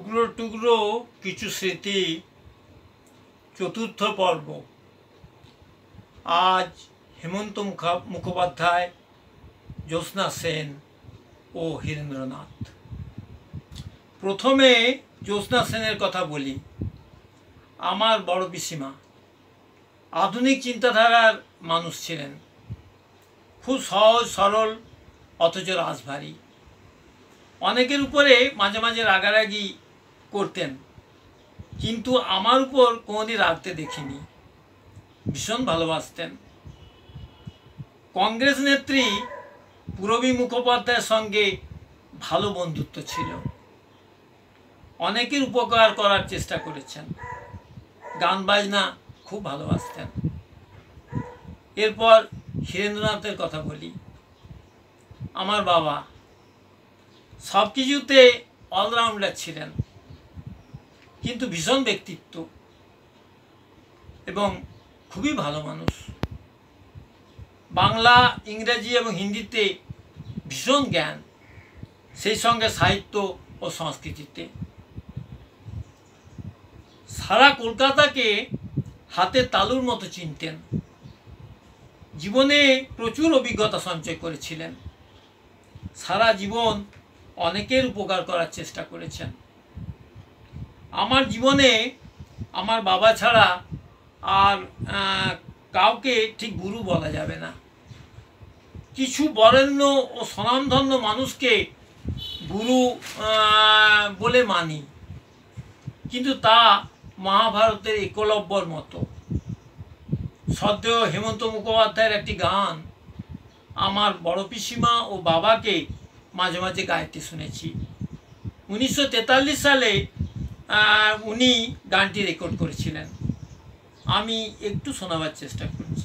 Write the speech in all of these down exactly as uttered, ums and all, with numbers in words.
টুকরো টুকরো কিছু স্মৃতি চতুর্থ পর্ব। আজ হেমন্ত মুখোপাধ্যায়, জ্যোৎস্না সেন ও হীরেন্দ্রনাথ। প্রথমে জ্যোৎস্না সেনের কথা বলি। আমার বড় পিসিমা আধুনিক চিন্তাধারার মানুষ ছিলেন, খুব সহজ সরল অথচ রাজভারী। অনেকের উপরে মাঝে মাঝে রাগারাগি করতেন, কিন্তু আমার উপর কোনোদিন রাগতে দেখিনি। ভীষণ ভালোবাসতেন। কংগ্রেস নেত্রী পূরবী মুখোপাধ্যায়ের সঙ্গে ভালো বন্ধুত্ব ছিল। অনেকের উপকার করার চেষ্টা করেছেন। গান বাজনা খুব ভালোবাসতেন। এরপর হীরেন্দ্রনাথের কথা বলি। আমার বাবা সব কিছুতে অলরাউন্ডার ছিলেন, কিন্তু ভীষণ ব্যক্তিত্ব এবং খুবই ভালো মানুষ। বাংলা, ইংরেজি এবং হিন্দিতে ভীষণ জ্ঞান, সেই সঙ্গে সাহিত্য ও সংস্কৃতিতে। সারা কলকাতাকে হাতে তালুর মতো চিনতেন। জীবনে প্রচুর অভিজ্ঞতা সঞ্চয় করেছিলেন। সারা জীবন অনেকের উপকার করার চেষ্টা করেছেন। আমার জীবনে আমার বাবা ছাড়া আর কাউকে ঠিক গুরু বলা যাবে না। কিছু বরেণ্য ও স্বনামধন্য মানুষকে গুরু বলে মানি, কিন্তু তা মহাভারতের একলব্যর মতো। সদ্য হেমন্ত মুখোপাধ্যায়ের একটি গান আমার বড় পিসিমা ও বাবাকে মাঝে মাঝে গাইতে শুনেছি। উনিশশো তেতাল্লিশ সালে উনি গানটি রেকর্ড করেছিলেন। আমি একটু শোনাবার চেষ্টা করছি।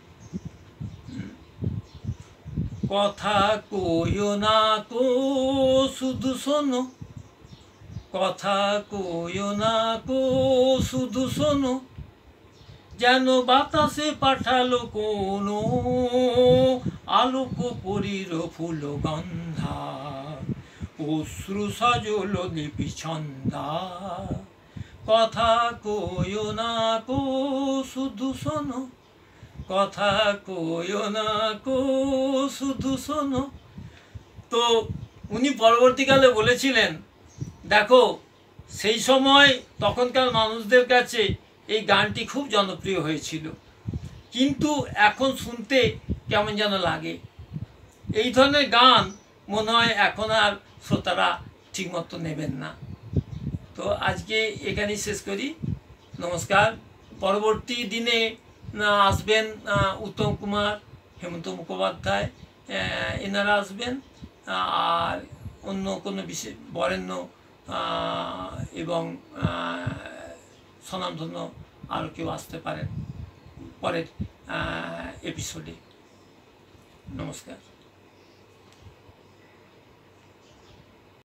কথা কইও না কো শুধু শোনো, কথা কইও না কো শুধু শোনো, যেন বাতাসে পাঠালো কোনো আলোক পরীর ফুল গন্ধা, অশ্রু সজল লিপি ছন্দা। কথা কইও না কো শুধু শোনো, কথা কইও না কো শুধু শোনো। তো উনি পরবর্তীকালে বলেছিলেন, দেখো সেই সময় তখনকার মানুষদের কাছে এই গানটি খুব জনপ্রিয় হয়েছিল, কিন্তু এখন শুনতে কেমন যেন লাগে। এই ধরনের গান মনে হয় এখন আর শ্রোতারা ঠিকমতো নেবেন না। তো আজকে এখানেই শেষ করি। নমস্কার। পরবর্তী দিনে আসবেন উত্তম কুমার, হেমন্ত মুখোপাধ্যায়, এনারা আসবেন, আর অন্য কোনো বিশেষ বরেণ্য এবং স্বনামধন্য আরও কেউ আসতে পারেন পরের এপিসোডে। নমস্কার।